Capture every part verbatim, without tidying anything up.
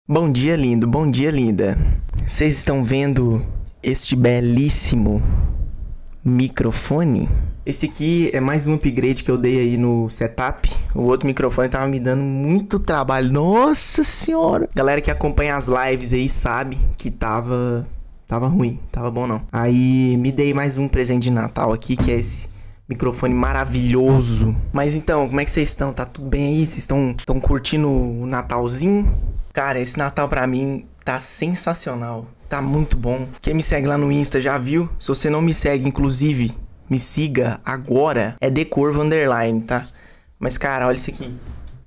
Bom dia, lindo. Bom dia, linda. Vocês estão vendo este belíssimo microfone? Esse aqui é mais um upgrade que eu dei aí no setup. O outro microfone tava me dando muito trabalho. Nossa senhora! Galera que acompanha as lives aí sabe que tava... Tava ruim. Tava bom não. Aí me dei mais um presente de Natal aqui, que é esse microfone maravilhoso. Mas então, como é que vocês estão? Tá tudo bem aí? Vocês estão estão curtindo o Natalzinho? Cara, esse Natal pra mim tá sensacional. Tá muito bom. Quem me segue lá no Insta já viu? Se você não me segue, inclusive, me siga agora. É Decurva Underline, tá? Mas, cara, olha isso aqui.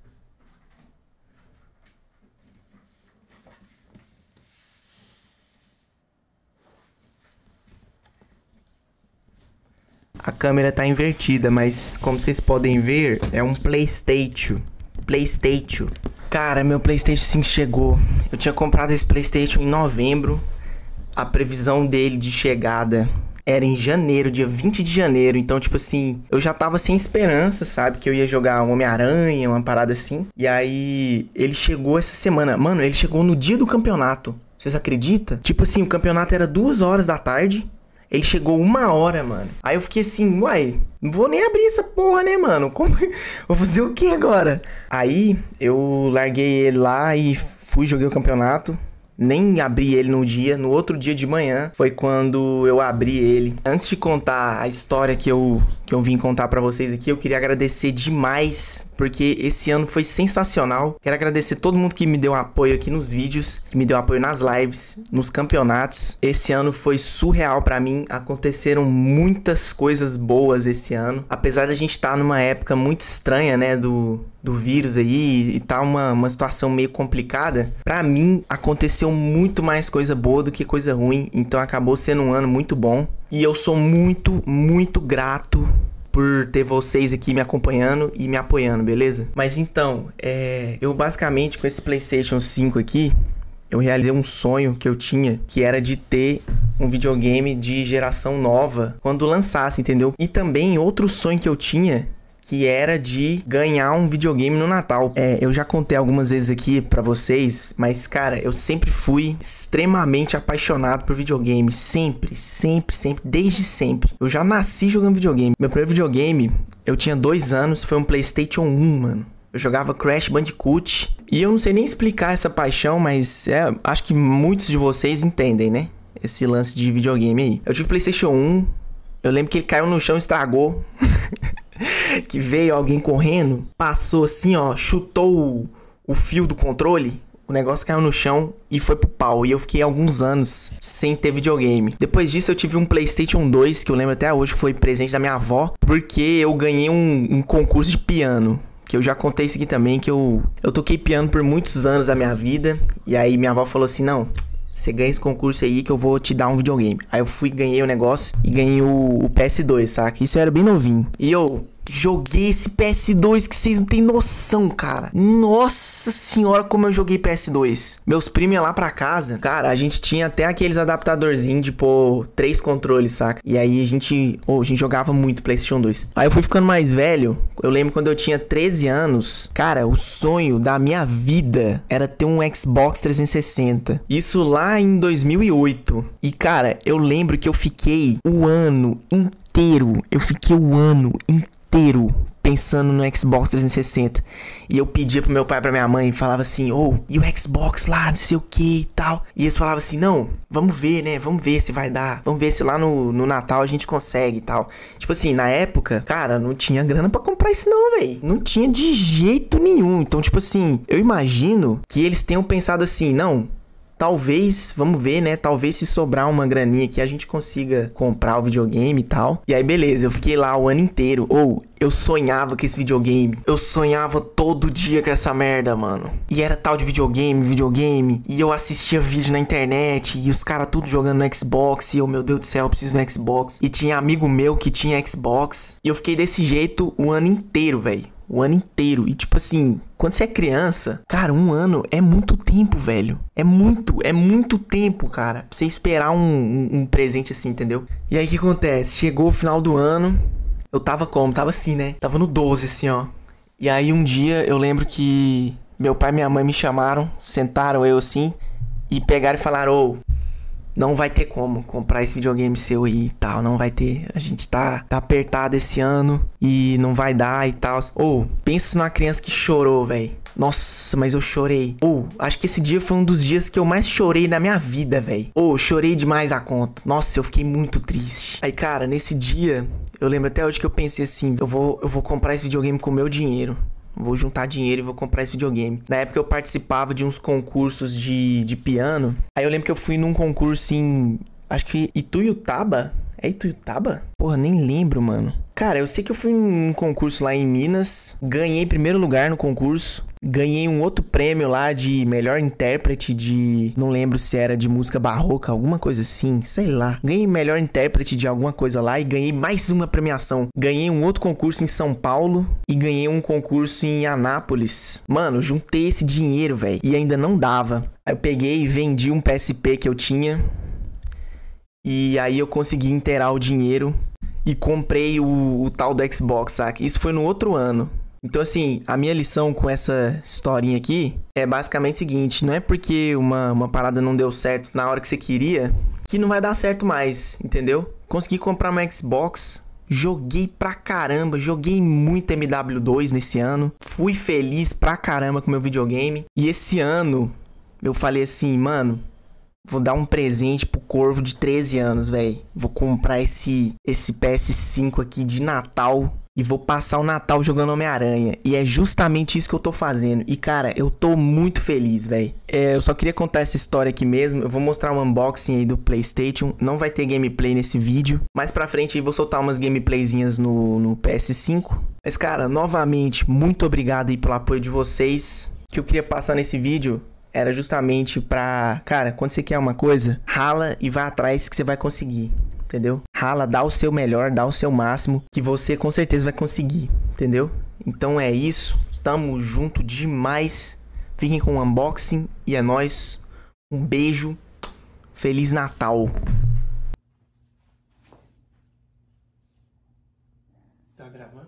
A câmera tá invertida, mas como vocês podem ver, é um PlayStation. PlayStation. Cara, meu PlayStation cinco chegou. Eu tinha comprado esse PlayStation em novembro. A previsão dele de chegada era em janeiro, dia vinte de janeiro. Então, tipo assim, eu já tava sem esperança, sabe? Que eu ia jogar um Homem-Aranha, uma parada assim. E aí, ele chegou essa semana. Mano, ele chegou no dia do campeonato. Vocês acreditam? Tipo assim, o campeonato era duas horas da tarde. Ele chegou uma hora, mano. Aí eu fiquei assim, uai, não vou nem abrir essa porra, né, mano? Como... Vou fazer o que agora? Aí eu larguei ele lá e fui, joguei o campeonato. Nem abri ele no dia. No outro dia de manhã foi quando eu abri ele. Antes de contar a história que eu, que eu vim contar pra vocês aqui, eu queria agradecer demais, porque esse ano foi sensacional. Quero agradecer todo mundo que me deu apoio aqui nos vídeos, que me deu apoio nas lives, nos campeonatos. Esse ano foi surreal pra mim. Aconteceram muitas coisas boas esse ano. Apesar da gente estar numa época muito estranha, né, do... do vírus aí, e tá uma, uma situação meio complicada, pra mim aconteceu muito mais coisa boa do que coisa ruim, então acabou sendo um ano muito bom, e eu sou muito, muito grato por ter vocês aqui me acompanhando e me apoiando, beleza? Mas então, é, eu basicamente com esse PlayStation cinco aqui, eu realizei um sonho que eu tinha, que era de ter um videogame de geração nova quando lançasse, entendeu? E também outro sonho que eu tinha, que era de ganhar um videogame no Natal. É, eu já contei algumas vezes aqui pra vocês, mas, cara, eu sempre fui extremamente apaixonado por videogame. Sempre, sempre, sempre, desde sempre. Eu já nasci jogando videogame. Meu primeiro videogame, eu tinha dois anos, foi um PlayStation um, mano. Eu jogava Crash Bandicoot. E eu não sei nem explicar essa paixão, mas é, acho que muitos de vocês entendem, né? Esse lance de videogame aí. Eu tive PlayStation um, eu lembro que ele caiu no chão e estragou. Que veio alguém correndo, passou assim, ó, chutou o, o fio do controle, o negócio caiu no chão e foi pro pau. E eu fiquei alguns anos sem ter videogame. Depois disso eu tive um PlayStation dois, que eu lembro até hoje que foi presente da minha avó, porque eu ganhei um, um concurso de piano. Que eu já contei isso aqui também, que eu, eu toquei piano por muitos anos da minha vida. E aí minha avó falou assim, não... Você ganha esse concurso aí que eu vou te dar um videogame. Aí eu fui, ganhei o negócio e ganhei o, o P S dois, saca? Isso eu era bem novinho. E eu joguei esse P S dois que vocês não tem noção, cara. Nossa senhora, como eu joguei P S dois. Meus primos iam lá pra casa. Cara, a gente tinha até aqueles adaptadorzinhos de pôr três controles, saca? E aí a gente, oh, a gente jogava muito PlayStation dois. Aí eu fui ficando mais velho. Eu lembro quando eu tinha treze anos. Cara, o sonho da minha vida era ter um Xbox trezentos e sessenta. Isso lá em dois mil e oito. E cara, eu lembro que eu fiquei o ano inteiro. Eu fiquei o ano inteiro. inteiro pensando no Xbox trezentos e sessenta. E eu pedia pro meu pai e pra minha mãe, falava assim, ô, oh, e o Xbox lá, não sei o que e tal. E eles falavam assim, não, vamos ver, né, vamos ver se vai dar. Vamos ver se lá no, no Natal a gente consegue e tal. Tipo assim, na época, cara, não tinha grana pra comprar isso não, velho. Não tinha de jeito nenhum. Então, tipo assim, eu imagino que eles tenham pensado assim, não... Talvez, vamos ver, né? Talvez se sobrar uma graninha aqui a gente consiga comprar o videogame e tal. E aí, beleza, eu fiquei lá o ano inteiro. Ou, oh, eu sonhava com esse videogame. Eu sonhava todo dia com essa merda, mano. E era tal de videogame, videogame. E eu assistia vídeo na internet. E os caras tudo jogando no Xbox. E eu, meu Deus do céu, eu preciso no Xbox. E tinha amigo meu que tinha Xbox. E eu fiquei desse jeito o ano inteiro, velho. O ano inteiro. E tipo assim, quando você é criança, cara, um ano é muito tempo, velho. É muito, é muito tempo, cara. Pra você esperar um, um, um presente assim, entendeu? E aí o que acontece? Chegou o final do ano. Eu tava como? Tava assim, né? Tava no doze, assim, ó. E aí um dia eu lembro que meu pai e minha mãe me chamaram, sentaram eu assim e pegaram e falaram: ô, não vai ter como comprar esse videogame seu aí e tal, não vai ter. A gente tá, tá apertado esse ano e não vai dar e tal. Ô, pensa numa criança que chorou, velho. Nossa, mas eu chorei. Ô, acho que esse dia foi um dos dias que eu mais chorei na minha vida, velho. Ô, chorei demais a conta. Nossa, eu fiquei muito triste. Aí, cara, nesse dia, eu lembro até hoje que eu pensei assim: eu vou, eu vou comprar esse videogame com o meu dinheiro. Vou juntar dinheiro e vou comprar esse videogame. Na época eu participava de uns concursos de, de piano. Aí eu lembro que eu fui num concurso em... acho que Ituiutaba? É Ituiutaba? Porra, nem lembro, mano. Cara, eu sei que eu fui em um concurso lá em Minas. Ganhei primeiro lugar no concurso. Ganhei um outro prêmio lá de melhor intérprete de... não lembro se era de música barroca, alguma coisa assim, sei lá. Ganhei melhor intérprete de alguma coisa lá e ganhei mais uma premiação. Ganhei um outro concurso em São Paulo e ganhei um concurso em Anápolis. Mano, juntei esse dinheiro, velho, e ainda não dava. Aí eu peguei e vendi um P S P que eu tinha. E aí eu consegui inteirar o dinheiro e comprei o, o tal do Xbox, saca? Isso foi no outro ano. Então, assim, a minha lição com essa historinha aqui é basicamente o seguinte: não é porque uma, uma parada não deu certo na hora que você queria que não vai dar certo mais, entendeu? Consegui comprar uma Xbox, joguei pra caramba, joguei muito M W dois nesse ano, fui feliz pra caramba com meu videogame. E esse ano eu falei assim, mano, vou dar um presente pro Corvo de treze anos, velho. Vou comprar esse, esse P S cinco aqui de Natal e vou passar o Natal jogando Homem-Aranha. E é justamente isso que eu tô fazendo. E, cara, eu tô muito feliz, velho. É, eu só queria contar essa história aqui mesmo. Eu vou mostrar um unboxing aí do PlayStation. Não vai ter gameplay nesse vídeo. Mais pra frente aí vou soltar umas gameplayzinhas no, no P S cinco. Mas, cara, novamente, muito obrigado aí pelo apoio de vocês. O que eu queria passar nesse vídeo era justamente pra... cara, quando você quer uma coisa, rala e vai atrás que você vai conseguir, entendeu? Rala, dá o seu melhor, dá o seu máximo, que você com certeza vai conseguir, entendeu? Então é isso, tamo junto demais. Fiquem com o unboxing e é nóis. Um beijo, Feliz Natal. Tá gravando?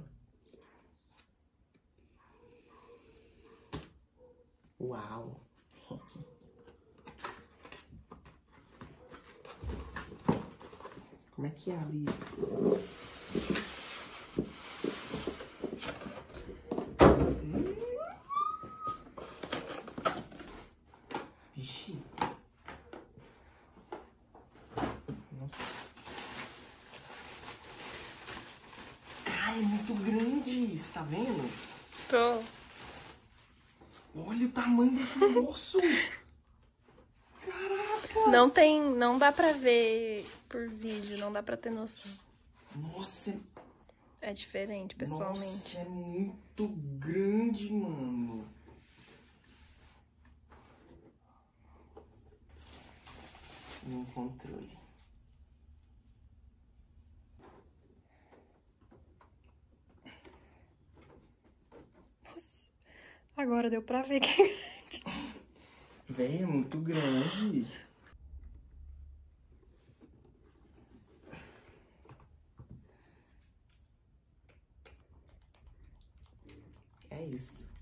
Uau! Como é que abre isso? Vixe. Nossa. Cara, é muito grande, você tá vendo? Tô. Olha o tamanho desse negócio. Caraca. Não tem, não dá pra ver por vídeo, não dá pra ter noção. Nossa. É diferente, pessoalmente. Nossa, é muito grande, mano. Um controle. Nossa, agora deu pra ver que é grande. Véi, é muito grande. É isso.